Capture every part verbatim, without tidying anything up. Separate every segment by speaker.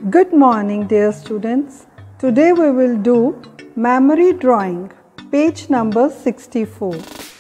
Speaker 1: Good morning, dear students. Today we will do memory drawing, page number sixty-four.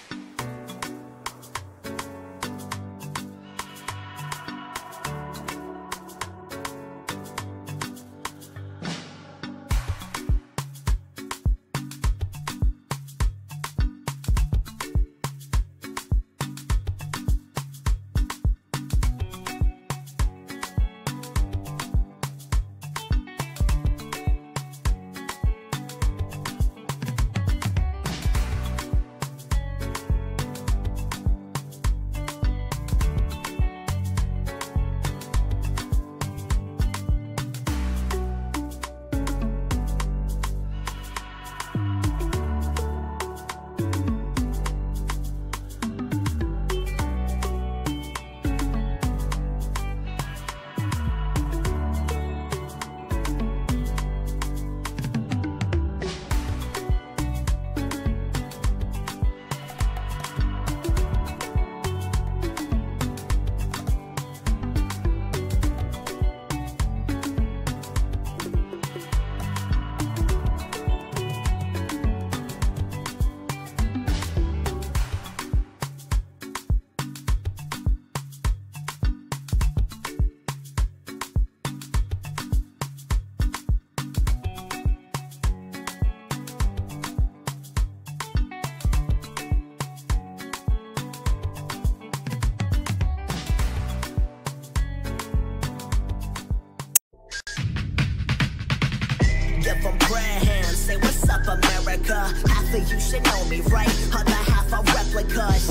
Speaker 2: Give them prayer hands, say what's up America. Half of you should know me, right? Other half are replicas.